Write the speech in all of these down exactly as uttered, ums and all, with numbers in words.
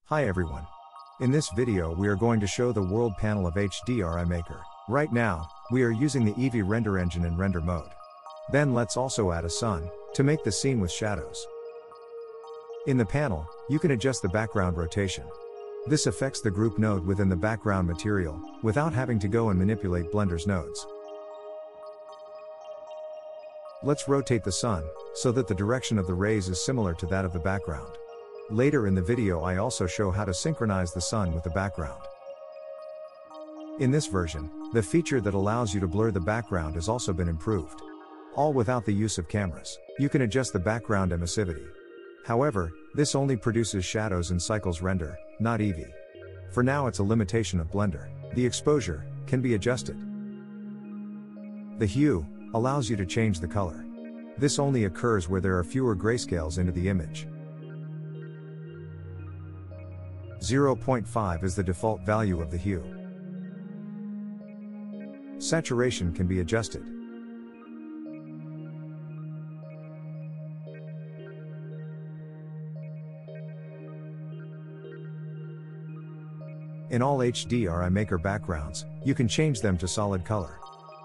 Hi everyone. In this video we are going to show the world panel of HDRi Maker. Right now, we are using the Eevee render engine in render mode. Then let's also add a sun, to make the scene with shadows. In the panel, you can adjust the background rotation. This affects the group node within the background material, without having to go and manipulate Blender's nodes. Let's rotate the sun, so that the direction of the rays is similar to that of the background. Later in the video I also show how to synchronize the sun with the background. In this version, the feature that allows you to blur the background has also been improved. All without the use of cameras. You can adjust the background emissivity. However, this only produces shadows in Cycles render, not Eevee. For now it's a limitation of Blender. The exposure can be adjusted. The hue allows you to change the color. This only occurs where there are fewer grayscales into the image. zero point five is the default value of the hue. Saturation can be adjusted. In all HDRi Maker backgrounds, you can change them to solid color.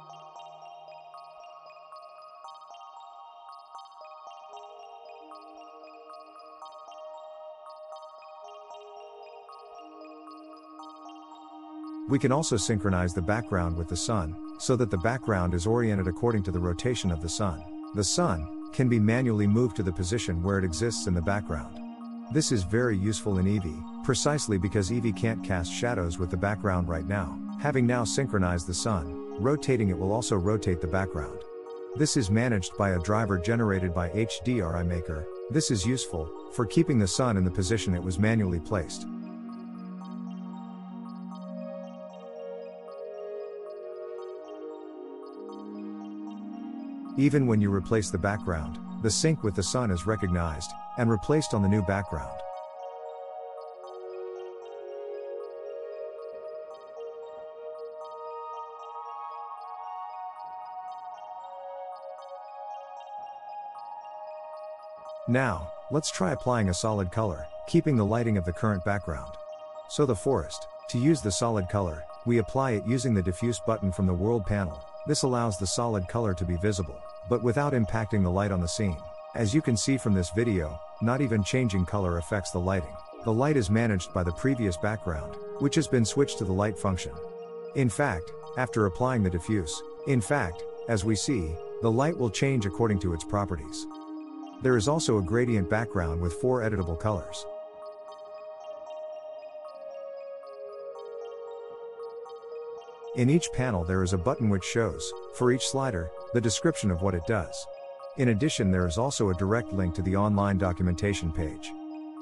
We can also synchronize the background with the sun, so that the background is oriented according to the rotation of the sun. The sun can be manually moved to the position where it exists in the background. This is very useful in Eevee, precisely because Eevee can't cast shadows with the background right now. Having now synchronized the sun, rotating it will also rotate the background. This is managed by a driver generated by HDRi Maker. This is useful for keeping the sun in the position it was manually placed. Even when you replace the background, the sync with the sun is recognized, and replaced on the new background. Now, let's try applying a solid color, keeping the lighting of the current background. So the forest. To use the solid color, we apply it using the diffuse button from the world panel. This allows the solid color to be visible, but without impacting the light on the scene. As you can see from this video, not even changing color affects the lighting. The light is managed by the previous background, which has been switched to the light function. In fact, after applying the diffuse, in fact, as we see, the light will change according to its properties. There is also a gradient background with four editable colors. In each panel there is a button which shows, for each slider, the description of what it does. In addition there is also a direct link to the online documentation page.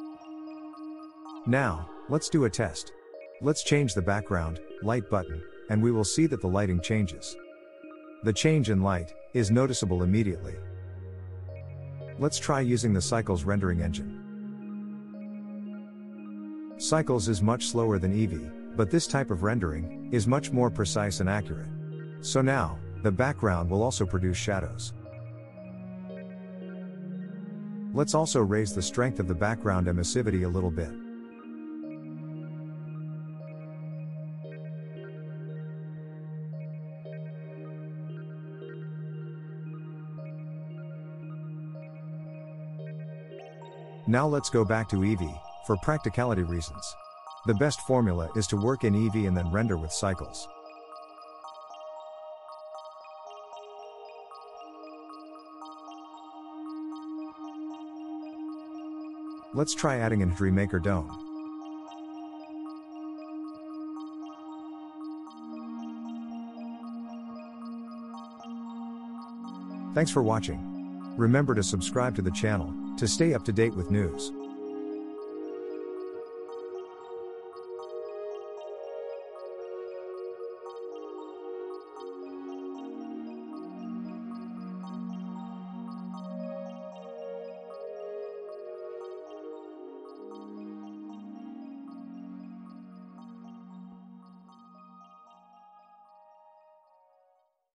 Now, let's do a test. Let's change the background, light button, and we will see that the lighting changes. The change in light is noticeable immediately. Let's try using the Cycles rendering engine. Cycles is much slower than Eevee, but this type of rendering is much more precise and accurate. So now, the background will also produce shadows. Let's also raise the strength of the background emissivity a little bit. Now let's go back to Eevee, for practicality reasons. The best formula is to work in Eevee and then render with Cycles. Let's try adding an H D Ri Maker dome. Thanks for watching. Remember to subscribe to the channel, to stay up to date with news.